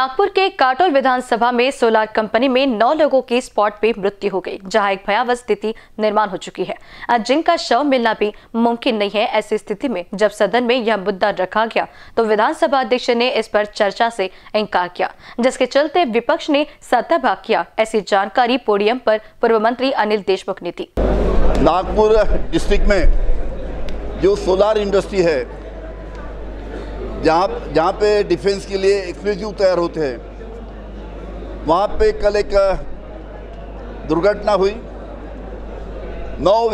नागपुर के काटोल विधानसभा में solar company में 9 लोगों की स्पॉट पे मृत्यु हो गई, जहां एक भयावह स्थिति निर्माण हो चुकी है, जिनका शव मिलना भी मुमकिन नहीं है। ऐसी स्थिति में जब सदन में यह मुद्दा रखा गया तो विधानसभा अध्यक्ष ने इस पर चर्चा से इंकार किया, जिसके चलते विपक्ष ने सत्याभाग किया। ऐसी जानकारी पोडियम पर पूर्व मंत्री अनिल देशमुख ने दी। नागपुर डिस्ट्रिक्ट में जो सोलार इंडस्ट्री है, जहाँ पे डिफेंस के लिए एक्सप्लोजिव तैयार होते हैं, वहाँ पे कल एक दुर्घटना हुई। 9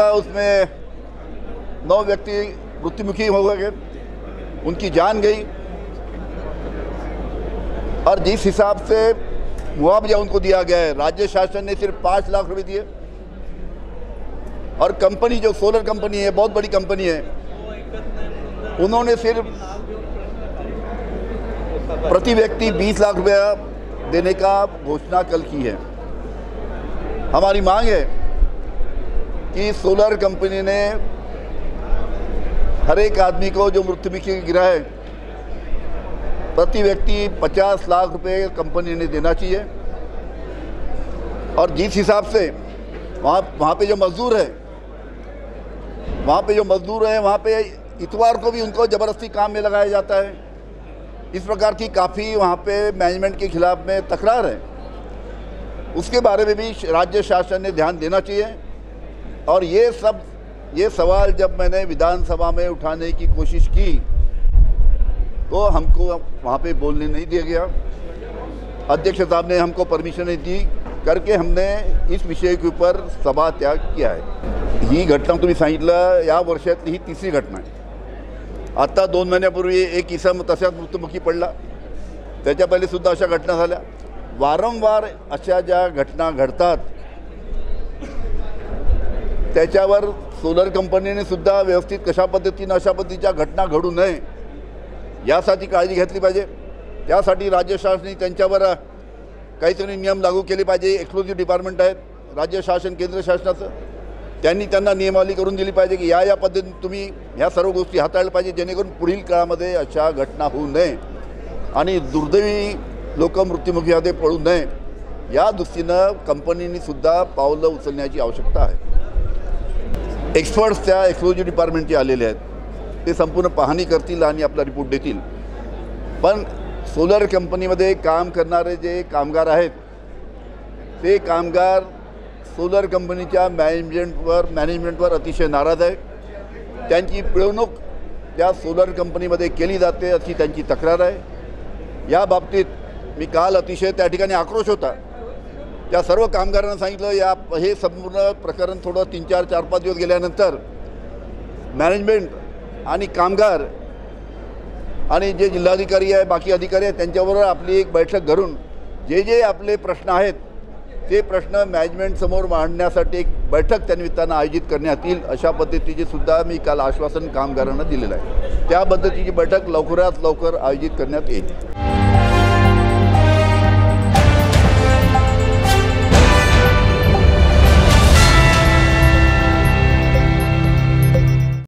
व्यक्ति मृत्युमुखी हो गए, उनकी जान गई। और जिस हिसाब से मुआवजा उनको दिया गया है, राज्य शासन ने सिर्फ 5 लाख रुपए दिए। और कंपनी जो सोलर कंपनी है, बहुत बड़ी कंपनी है, उन्होंने सिर्फ प्रति व्यक्ति 20 लाख रुपया देने का घोषणा कल की है। हमारी मांग है कि सोलर कंपनी ने हर एक आदमी को जो मृत्युमुखी गिरा है, प्रति व्यक्ति 50 लाख रुपए कंपनी ने देना चाहिए। और जिस हिसाब से वहाँ पे जो मजदूर है, वहाँ पे इतवार को भी उनको ज़बरदस्ती काम में लगाया जाता है। इस प्रकार की काफ़ी वहाँ पे मैनेजमेंट के खिलाफ में तकरार है। उसके बारे में भी राज्य शासन ने ध्यान देना चाहिए। और ये सवाल जब मैंने विधानसभा में उठाने की कोशिश की तो हमको वहाँ पे बोलने नहीं दिया गया। अध्यक्ष साहब ने हमको परमिशन नहीं दी करके हमने इस विषय के ऊपर सभात्याग किया है। ही घटना तुम्ही सांगितलं, या वर्षातली ही 3री घटना आहे। आता 2 महिन्यापूर्वी एक इसम तशाच मृत्युमुखी पडला, त्याच्या पहिले सुद्धा अशा घटना झाल्या। वारंवार अशा ज्या घटना घडतात त्याच्यावर सोलर कंपनीने सुद्धा व्यवस्थित कशा पद्धतीने अशा पद्धतीच्या घटना घडू नये यासाठी काळजी घेतली पाहिजे। त्यासाठी राज्य शासनाने त्यांच्यावर काहीतरी नियम लागू केले पाहिजे। एक्सक्लुझिव्ह डिपार्टमेंट आहेत राज्य शासन केंद्र शासनाचं, त्यांनी त्यांना नियमावली करून दिली पाहिजे की या पद्धतीने तुम्ही ह्या सर्व गोष्टी हाताळल्या पाहिजे, जेणेकरून पुढील काळामध्ये अशा घटना होऊ नये आणि दुर्दैवी लोक मृत्युमुखी पडू नये, या दृष्टीनं कंपनीने सुद्धा पावलं उचलण्याची आवश्यकता आहे। एक्सपर्ट्स त्या एक्सक्लुझिव्ह डिपार्टमेंटचे आलेले आहेत, ते संपूर्ण पाहणी करतील आणि आपला रिपोर्ट देतील। पण सोलर कंपनीमध्ये काम करणारे जे कामगार आहेत, ते कामगार सोलर कंपनीच्या मॅनेजमेंटवर अतिशय नाराज आहे। त्यांची पिळवणूक त्या सोलर कंपनीमध्ये केली जाते अशी त्यांची तक्रार आहे। या बाबतीत मी काल अतिशय त्या ठिकाणी आक्रोश होता। त्या सर्व कामगारांना सांगितलं, हे संपूर्ण प्रकरण थोडं 3-4-5 दिवस गेल्यानंतर मॅनेजमेंट आणि कामगार आणि जे जिल्हाधिकारी आहे, बाकी अधिकारी आहेत, त्यांच्याबरोबर आपली एक बैठक करून जे आपले प्रश्न आहेत ते प्रश्न मॅनेजमेंट समोर मांडण्यासाठी एक बैठक त्या निमित्तानं आयोजित करण्यात येईल, अशा पद्धतीचे सुद्धा मी काल आश्वासन कामगारांना दिलेलं आहे। त्या पद्धतीची बैठक लवकरात लवकर आयोजित करण्यात येईल।